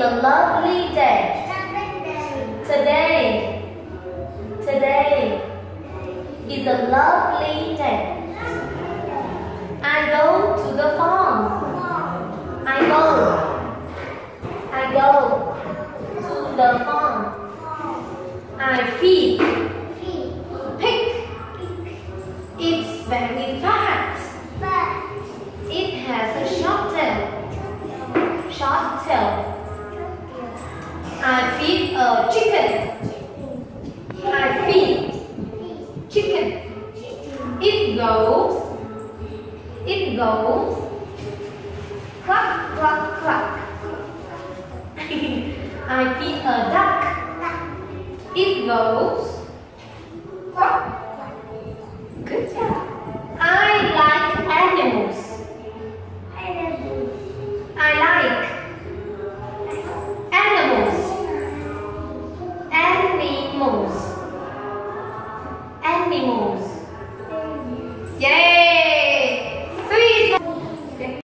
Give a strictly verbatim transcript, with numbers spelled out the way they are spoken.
a lovely day. Today, today is a lovely day. I go to the farm. I go, I go to the farm. I feed pig. It's very fat. It has a short tail. Short tail. I feed a chicken. I feed chicken. It goes. It goes. Cluck, cluck, cluck. I feed a duck. It goes. Quack. Good job. I like animals. I like animals. Animals. Animals.